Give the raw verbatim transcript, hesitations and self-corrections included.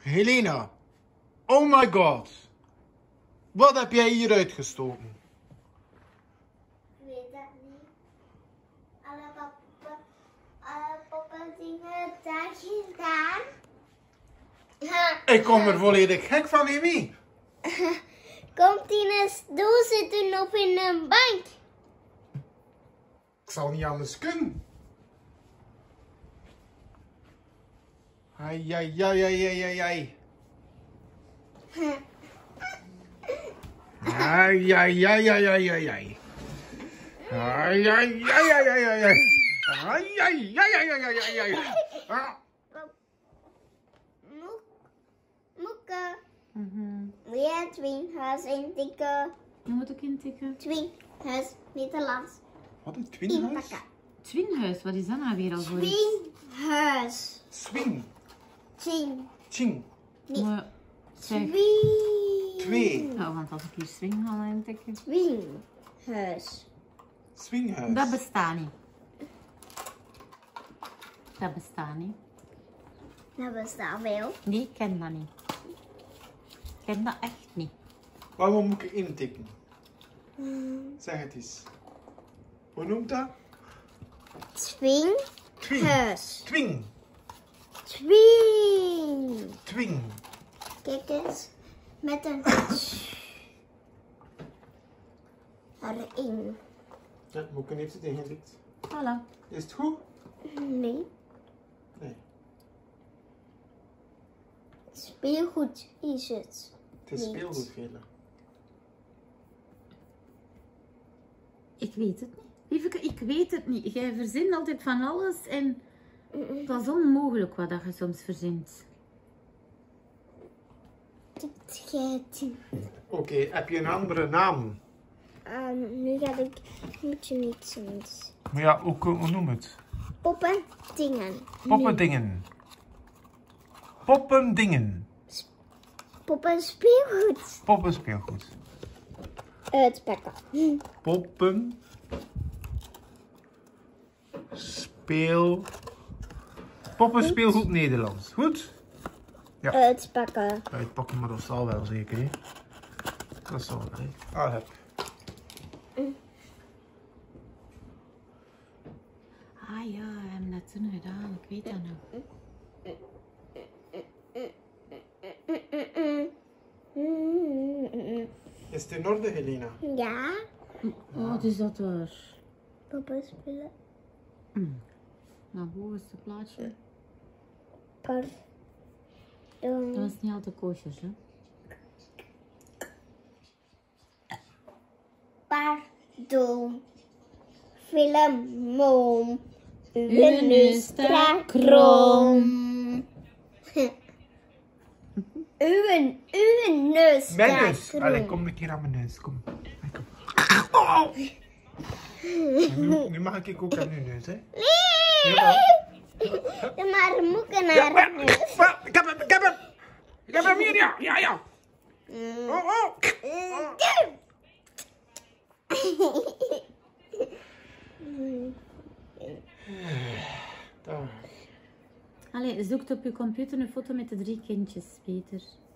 Helena, oh my god. Wat heb jij hier uitgestoken? Ik weet dat niet. Alle poppen, alle poppen dingen daar gedaan. Ik kom er volledig gek van, Amy. Komt Tina's doel zitten op in een bank. Ik zal niet anders kunnen. Ai, ai, ai, ai, ai, ai, ai. Ai, ai, ai, ai, ai, ai, ai. Ai, ai, ai, ai, ai, ai, ai. Ai, ai, ai, ai, ai, ai, ai. Ah. Moeke. Mm-hmm. Moet je het twinhuis intikken? Je moet ook intikken. Twinhuis, Nederlands. Wat een twinhuis? Inpakken. Twinhuis, wat is dat nou weer al voor iets? Twinhuis. Swing. Twin. Ching. Nee. Maar, zeg, Twin. Twee. nou, want als ik hier swing ga intikken. Twinhuis. Swinghuis. Dat bestaat niet. Dat bestaat niet. Dat bestaat wel. Nee, ik ken dat niet. Ik ken dat echt niet. Waarom moet ik intikken? Zeg het eens. Hoe noemt dat? Twinhuis. Twing. Twin. Twing. Kijk eens. Met een erin. Ja, Moeken heeft het ingetikt. Voilà. Is het goed? Nee. Nee. Speelgoed is het. Het is Niet. speelgoed, Vela. Ik weet het niet. Lieveke, ik weet het niet. Jij verzint altijd van alles en dat is onmogelijk wat dat je soms verzint. Oké, okay, heb je een andere naam? Um, nu ga ik. Moet je niet zien. Maar ja, hoe, hoe noem het? Poppen, dingen. Poppendingen. Poppendingen. Poppen, speelgoed. Poppenspeelgoed. Uitpakken. Poppen. Speel. Poppenspeelgoed Nederlands. Goed? Ja. Uitpakken. Uitpakken, maar dat zal wel zeker, hè? Dat zal wel, hè? Ah, heb. Ah ja, we hebben dat toen gedaan. Ik weet dat nog. Is het in orde, Helena? Ja. Oh, wat is dat daar? Poppen spelen. Nou, hoe is het plaatje? Pardon. Dat was niet altijd koosjes, hè? Pardon. Film, mom. Uw neus staat krom. Uw, uw neus Mijn staat neus. krom. Allee, kom een keer aan mijn neus. Kom. Allee, kom. Oh. Nu, nu mag ik ook aan uw neus, hè? Jawel. Maar moeken Ja, naar maar- neus. maar- ik heb hem, ik heb hem. Ik heb hem hier, ja. Ja, ja. Oh, oh. Allee, zoek op je computer een foto met de drie kindjes, Peter.